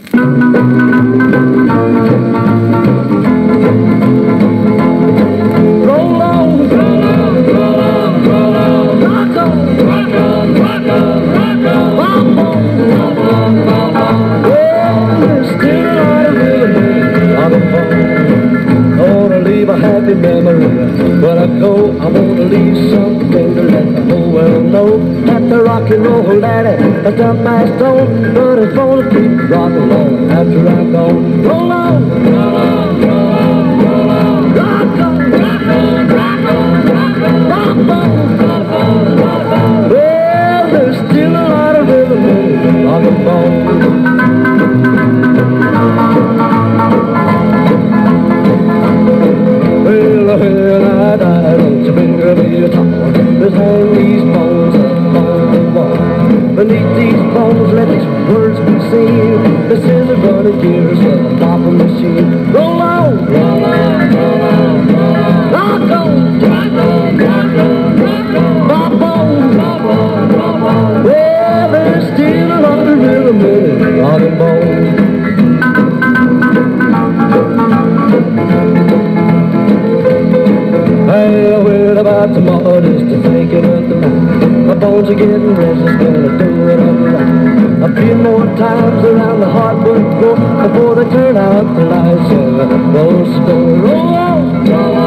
Roll on, roll on, roll on, roll on. Rock on, rock on, rock on, rock on. Bop on, bop on, bop on. Well, there's still a lot of rhythm on the phone. I wanna leave a happy memory. When I go, I wanna leave something to let the whole world know that the rock and roll daddy has done my stone, but it's gonna keep rocking on after I'm gone. Roll on, roll on, roll on, roll on. Rock on, rock on, rock on, rock on. Bop on, bop on, bop on. Well, there's still a lot of rhythm in the rock and roll. Well, I die, don't you bring me a towel. Let's hang these bones up on the wall. Beneath these bones, let these words be seen. This is a running gears of a popping machine. Roll on, roll on, roll on, roll on. Rock on, rock on, rock on, rock on. Bop on, bop on, bop on. Well, there's still a lot of rhythm in it, rock and roll. I heard about tomorrow just to think it up tonight. My bones are getting restless, gonna do it up right. A few more times around the hardwood floor before they turn out the lights and the roll store. Roll on, roll on.